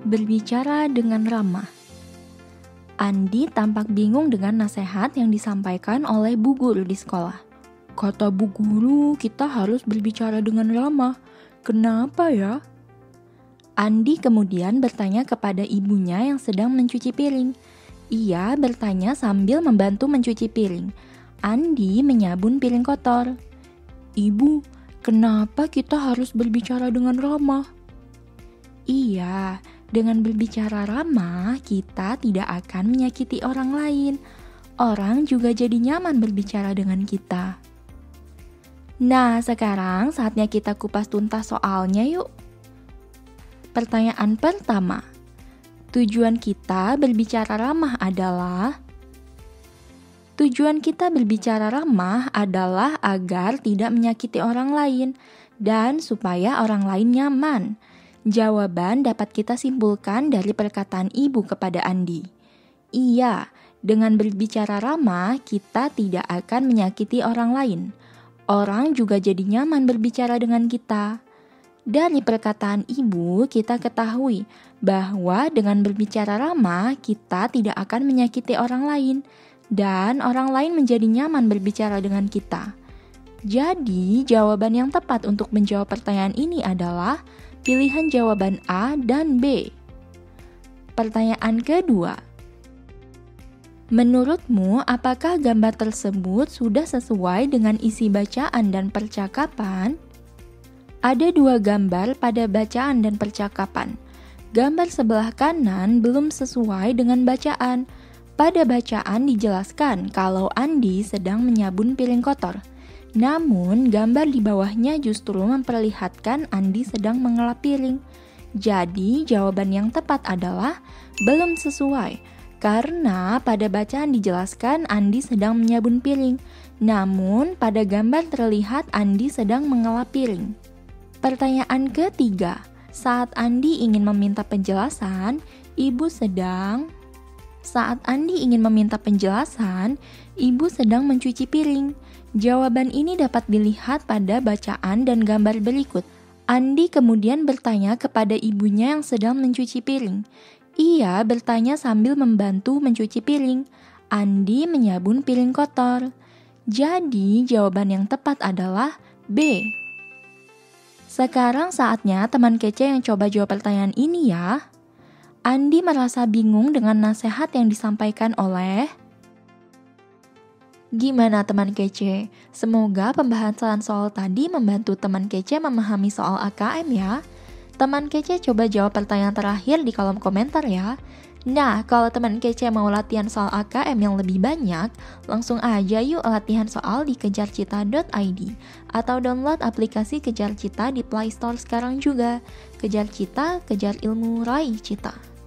Berbicara dengan ramah. Andi tampak bingung dengan nasihat yang disampaikan oleh bu guru di sekolah. Kata bu guru, kita harus berbicara dengan ramah. Kenapa ya? Andi kemudian bertanya kepada ibunya yang sedang mencuci piring. Ia bertanya sambil membantu mencuci piring. Andi menyabun piring kotor. Ibu, kenapa kita harus berbicara dengan ramah? Iya, dengan berbicara ramah, kita tidak akan menyakiti orang lain. Orang juga jadi nyaman berbicara dengan kita. Nah, sekarang saatnya kita kupas tuntas soalnya yuk. Pertanyaan pertama. Tujuan kita berbicara ramah adalah agar tidak menyakiti orang lain dan supaya orang lain nyaman. Jawaban dapat kita simpulkan dari perkataan ibu kepada Andi. Iya, dengan berbicara ramah, kita tidak akan menyakiti orang lain. Orang juga jadi nyaman berbicara dengan kita. Dari perkataan ibu, kita ketahui bahwa dengan berbicara ramah, kita tidak akan menyakiti orang lain. Dan orang lain menjadi nyaman berbicara dengan kita. Jadi, jawaban yang tepat untuk menjawab pertanyaan ini adalah pilihan jawaban A dan B. Pertanyaan kedua. Menurutmu, apakah gambar tersebut sudah sesuai dengan isi bacaan dan percakapan? Ada dua gambar pada bacaan dan percakapan. Gambar sebelah kanan belum sesuai dengan bacaan. Pada bacaan dijelaskan kalau Andi sedang menyabun piring kotor. Namun, gambar di bawahnya justru memperlihatkan Andi sedang mengelap piring. Jadi, jawaban yang tepat adalah belum sesuai. Karena pada bacaan dijelaskan Andi sedang menyabun piring. Namun, pada gambar terlihat Andi sedang mengelap piring. Pertanyaan ketiga. Saat Andi ingin meminta penjelasan, ibu sedang mencuci piring. Jawaban ini dapat dilihat pada bacaan dan gambar berikut. Andi kemudian bertanya kepada ibunya yang sedang mencuci piring. Ia bertanya sambil membantu mencuci piring. Andi menyabun piring kotor. Jadi, jawaban yang tepat adalah B. Sekarang saatnya teman kece yang coba jawab pertanyaan ini ya. Andi merasa bingung dengan nasihat yang disampaikan oleh... Gimana teman kece? Semoga pembahasan soal tadi membantu teman kece memahami soal AKM ya. Teman kece coba jawab pertanyaan terakhir di kolom komentar ya. Nah, kalau teman kece mau latihan soal AKM yang lebih banyak, langsung aja yuk latihan soal di kejarcita.id atau download aplikasi Kejar Cita di Play Store sekarang juga. Kejar Cita, kejar ilmu, raih cita.